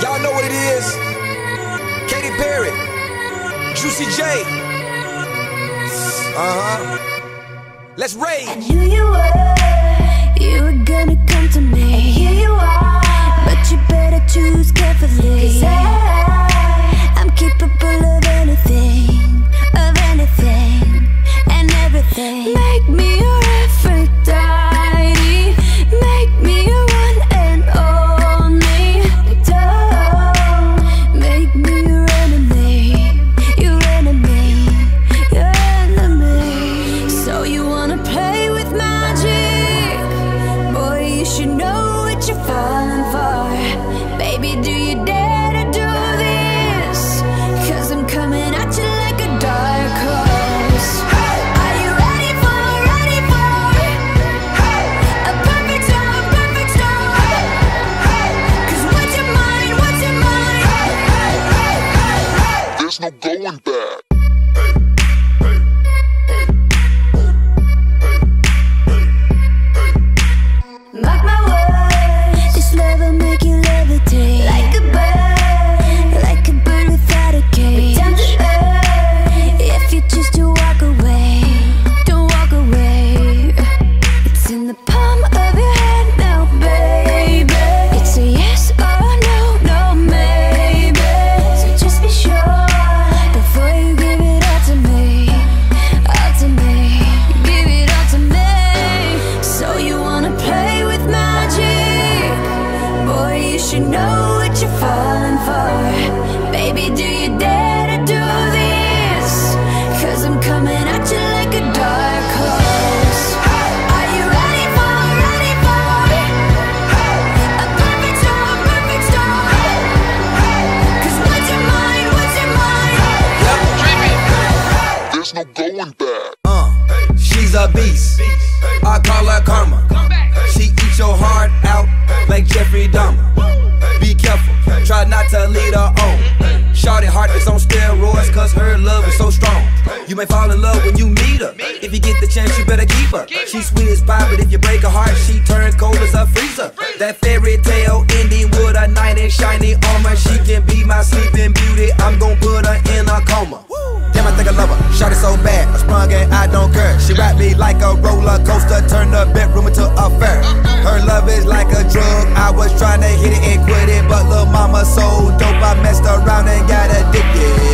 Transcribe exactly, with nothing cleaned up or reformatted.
Y'all know what it is. Katy Perry, Juicy J. Uh-huh. Let's rage. I knew you were, you were gonna come to me. And here you are, but you better choose carefully. 'Cause I, I'm capable of anything, of anything, and everything. Make me your Aphrodite, make me your one and only. Don't make me your enemy, your enemy, your enemy. So you wanna play with magic? Boy, you should know what you're falling for. Baby, do you dare to do this? 'Cause I'm coming at you like a dark horse. Are you ready for, ready for a perfect storm, perfect storm? 'Cause what's your mind, what's your mind? There's no going back. Mark my words, this love will make you levitate like a bird, like a bird without a cage. Down to earth, if you choose to walk away, don't walk away. It's in the palm of your hand now, baby. It's a yes or no, no maybe. So just be sure before you give it all to me, all to me, give it all to me. So you wanna play with magic? Boy, you should know what you're falling for. Baby, do you dare to do this? 'Cause I'm coming at you like a dark horse. Are you ready for, ready for a perfect storm, perfect storm? 'Cause what's your mind, what's your mind? There's no going back. Uh, she's a beast. I call her karma. She eats your heart out like Jeffrey Dahmer. Be careful, try not to lead her on. Shorty heart is on steroids, 'cause her love is so strong. You may fall in love when you meet her. If you get the chance, you better keep her. She's sweet as pie, but if you break her heart, she turns cold as a freezer. That fairy tale ending with a knight in shiny armor. She can be my sleeping beauty. I'm gon' put her in a coma. Damn, I think I love her. Shorty so bad, I sprung and I don't care. She wrapped me like a roller coaster, turned the bedroom into a fair. Her love is like a drug. I was trying to hit it and quit it, but lil' mama so dope, I messed around and got addicted.